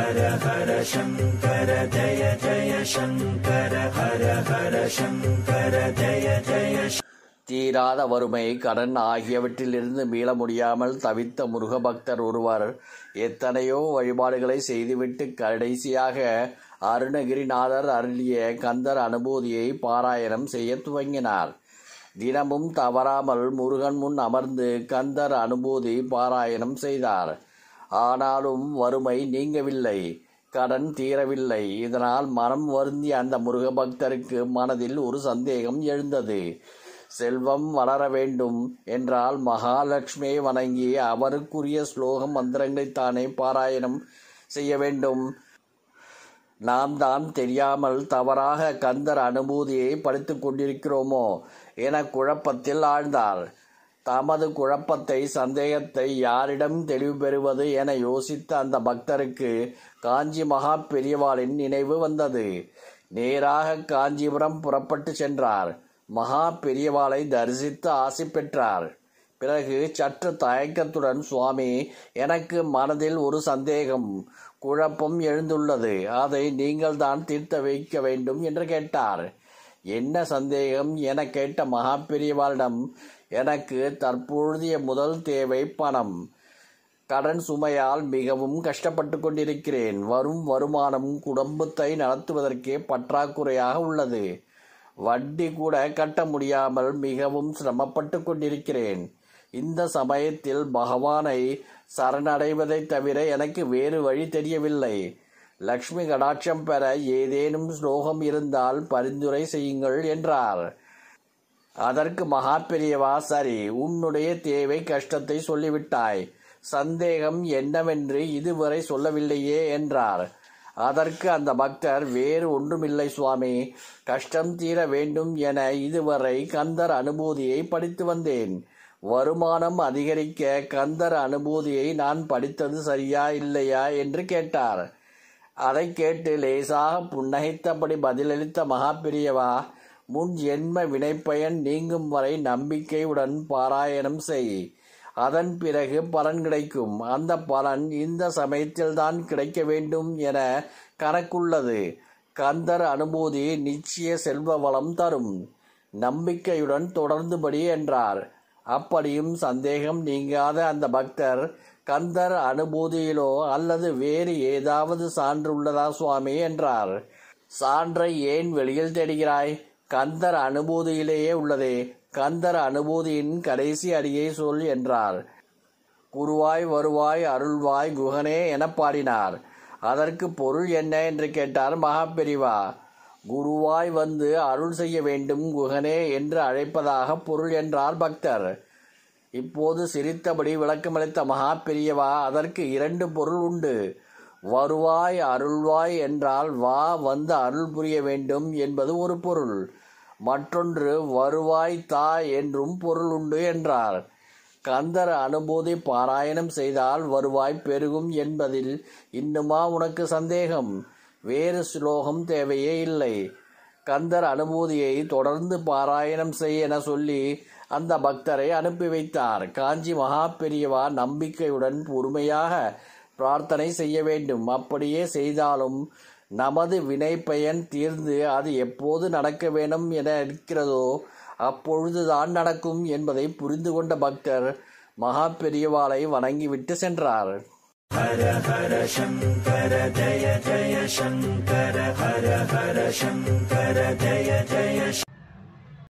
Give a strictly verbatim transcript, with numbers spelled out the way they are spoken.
ஹர ஹர சங்கர ஜய ஜய சங்கர ஹர ஹர சங்கர ஜய ஜய. தீராத வறுமை, கடன் ஆகியவற்றிலிருந்து மீள முடியாமல் தவித்த முருக பக்தர் ஒருவர் எத்தனையோ வழிபாடுகளை செய்துவிட்டு கடைசியாக அருணகிரிநாதர் அருளிய கந்தர் அனுபூதியை பாராயணம் செய்ய துவங்கினார். தினமும் தவறாமல் முருகன் முன் அமர்ந்து கந்தர் அனுபூதி பாராயணம் செய்தார். ஆனாலும் வறுமை நீங்கவில்லை, கடன் தீரவில்லை. இதனால் மனம் வருந்திய அந்த முருக பக்தருக்கு மனதில் ஒரு சந்தேகம் எழுந்தது. செல்வம் வளர வேண்டும் என்றால் மகாலட்சுமியை வணங்கி அவருக்குரிய ஸ்லோகம் மந்திரங்களைத்தானே பாராயணம் செய்ய வேண்டும். நாம் தான் தெரியாமல் தவறாக கந்தர் அனுபூதியை படித்து கொண்டிருக்கிறோமோ என குழப்பத்தில் ஆழ்ந்தார். தமது குழப்பத்தை, சந்தேகத்தை யாரிடம் தெளிவு பெறுவது என யோசித்த அந்த பக்தருக்கு காஞ்சி மகா பெரியவாளின் நினைவு வந்தது. நேராக காஞ்சிபுரம் புறப்பட்டு சென்றார். மகா பெரியவாளை தரிசித்து ஆசி பெற்றார். பிறகு சற்று தயக்கத்துடன், சுவாமி, எனக்கு மனதில் ஒரு சந்தேகம், குழப்பம் எழுந்துள்ளது, அதை நீங்கள் தான் தீர்த்த வைக்க வேண்டும் என்று கேட்டார். என்ன சந்தேகம் என கேட்ட மகா பெரியவாளிடம், எனக்கு தற்பொழுதைய முதல் தேவை பணம். கடன் சுமையால் மிகவும் கஷ்டப்பட்டு கொண்டிருக்கிறேன். வரும் வருமானம் குடும்பத்தை நடத்துவதற்கே பற்றாக்குறையாக உள்ளது. வட்டி கூட கட்ட முடியாமல் மிகவும் சிரமப்பட்டு கொண்டிருக்கிறேன். இந்த சமயத்தில் பகவானை சரணடைவதை தவிர எனக்கு வேறு வழி தெரியவில்லை. லக்ஷ்மி கடாட்சம் பெற ஏதேனும் ஸ்லோகம் இருந்தால் பரிந்துரை செய்யுங்கள் என்றார். அதற்கு மகா பெரியவா, சரி, உன்னுடைய தேவை கஷ்டத்தை சொல்லிவிட்டாய், சந்தேகம் என்னவென்று இதுவரை சொல்லவில்லையே என்றார். அதற்கு அந்த பக்தர், வேறு ஒன்றுமில்லை சுவாமி, கஷ்டம் தீர வேண்டும் என இதுவரை கந்தர் அனுபூதியை படித்து வந்தேன். வருமானம் அதிகரிக்க கந்தர் அனுபூதியை நான் படித்தது சரியா இல்லையா என்று கேட்டார். அதை கேட்டு லேசாக புன்னகைத்தபடி பதிலளித்த மகா பெரியவா, முன் ஜென்ம வினைப்பயன் நீங்கும் வரை நம்பிக்கையுடன் பாராயணம் செய். அதன் பிறகு பலன் கிடைக்கும். அந்த பலன் இந்த சமயத்தில்தான் கிடைக்க வேண்டும் என கணக்குள்ளது. கந்தர் அனுபூதி நிச்சய செல்வ வளம் தரும். நம்பிக்கையுடன் தொடர்ந்துபடி என்றார். அப்படியும் சந்தேகம் நீங்காத அந்த பக்தர், கந்தர் அனுபூதியிலோ அல்லது வேறு ஏதாவது சான்று உள்ளதா சுவாமி என்றார். சான்றை ஏன் வெளியில் தேடுகிறாய்? கந்தர் அனுபூதியிலேயே உள்ளதே. கந்தர் அனுபூதியின் கடைசி அடியை சொல் என்றார். குருவாய் வருவாய் அருள்வாய் குகனே என பாடினார். அதற்கு பொருள் என்ன என்று கேட்டார் மகா பெரியவா. குருவாய் வந்து அருள் செய்ய வேண்டும் குகனே என்று அழைப்பதாக பொருள் என்றார் பக்தர். இப்போது சிரித்தபடி விளக்கமளித்த மகா பெரியவா, அதற்கு இரண்டு பொருள் உண்டு. வருவாய் அருள்வாய் என்றால் வா வந்து அருள் புரிய வேண்டும் என்பது ஒரு பொருள். மற்றொன்று வருவாய் தா என்றும் பொருள் உண்டு என்றார். கந்தர் அனுபூதி பாராயணம் செய்தால் வருவாய் பெருகும் என்பதில் இன்னுமா உனக்கு சந்தேகம்? வேறு ஸ்லோகம் தேவையே இல்லை. கந்தர் அனுபூதியை தொடர்ந்து பாராயணம் செய் என சொல்லி அந்த பக்தரை அனுப்பி வைத்தார். காஞ்சி மகா பெரியவா நம்பிக்கையுடன் பொறுமையாக பிரார்த்தனை செய்ய வேண்டும். அப்படியே செய்தாலும் நமது வினை பயன் தீர்ந்து அது எப்போது நடக்க வேண்டும் என இருக்கிறதோ அப்பொழுதுதான் நடக்கும் என்பதை புரிந்து கொண்ட பக்தர் மகா பெரியவாளை வணங்கிவிட்டு சென்றார். ஹர ஹர சங்கர ஜய ஜய சங்கர ஹர ஹர சங்கர ஜய ஜய